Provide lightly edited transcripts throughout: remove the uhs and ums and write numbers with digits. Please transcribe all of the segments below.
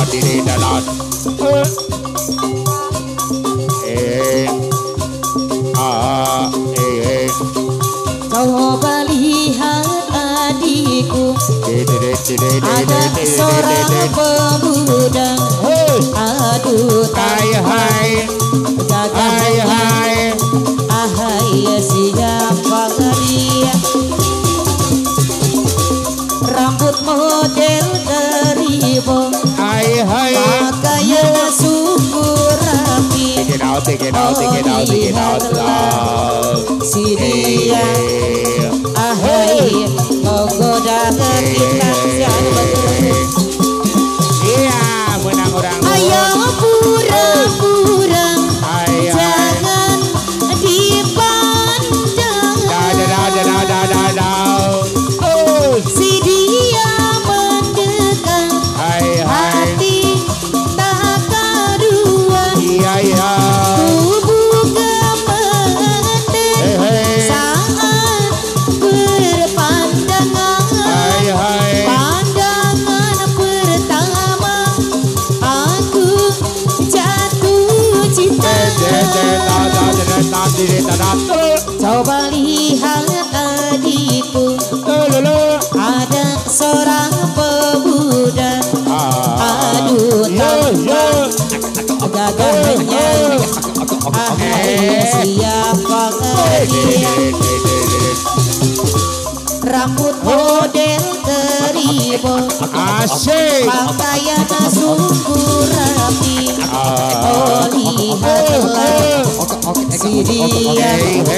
diri dalam. Coba lihat adikku, ada seorang pemuda. Aduh, Hai siapa dia? Rambut model keribong, pakaian suku rapi. Take it out. Si dia, menggoda kita siapa betul? Iya, menang orang. Ayo pura-pura, jangan dipandang. Si dia mendekat, hati tak karuan. Tubuh gemeter saat berpandangan. Pandangan pertama aku jatuh cinta. Coba lihat adikku, ada seorang pemuda. Aduh, tampak gagahnya. Siapa dia? Rambut model keribong, pakaian suku rapi. Lihatlah si dia,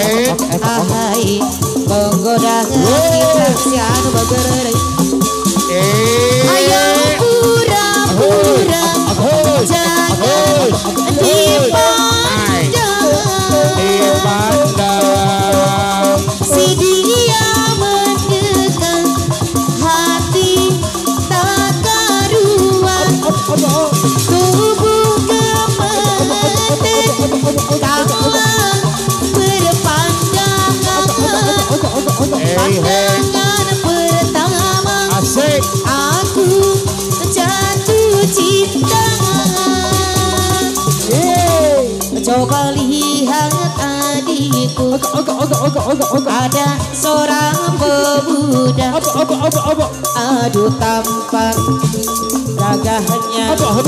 menggoda kita siapa bergerak. Ayo pura-pura, jangan dipandang. Si dia mendekat, hati tak karuan. Tubuh gemeter kalah berpandangan. Pandangan pertama aku jatuh cinta. Coba lihat adikku, ada seorang pemuda. Aduh, tampak gagahnya.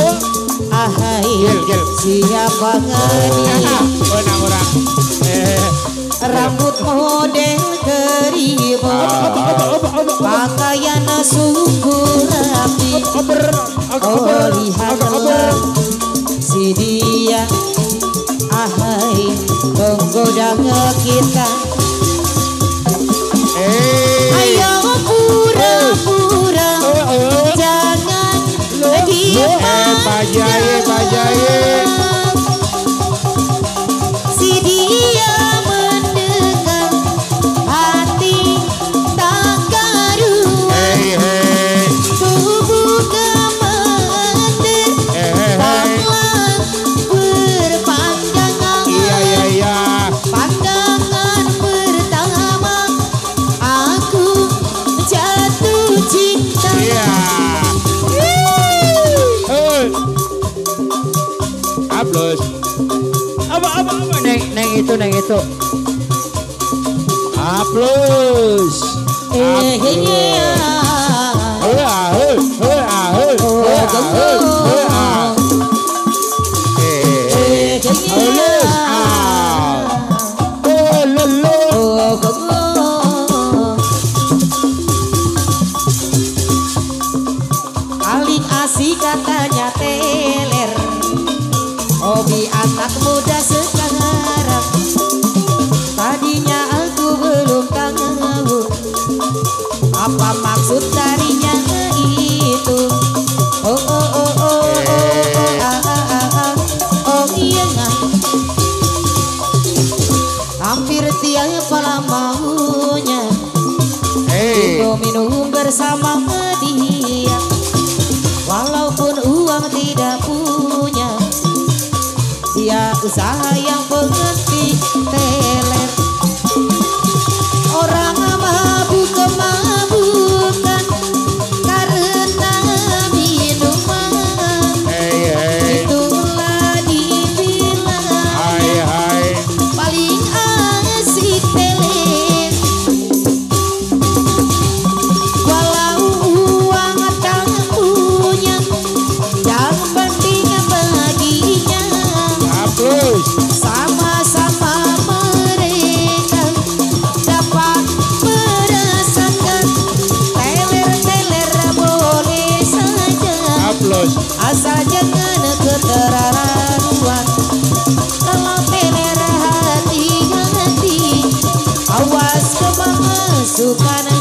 Siapa dia? Rambut model keribong, pakaian suku rapi. Lihatlah si dia, menggoda kita. Ayo pura-pura, jangan dipandang. Si dia mendekat, hati tak karuan. Tubuh gemeter taklah berpandangan. Pandangan pertama aku jatuh cinta. Plus. Apa neng itu. Plus. Paling asik katanya teler, hobi anak muda sekarang. Tadinya aku belum tahu apa maksud darinya itu. Iya nggak? Hampir tiap malam maunya minum bersama dia. Walaupun uang tidak punya, dia usaha yang pengerti teler. Orang mabuk kemabukan karena minuman. suka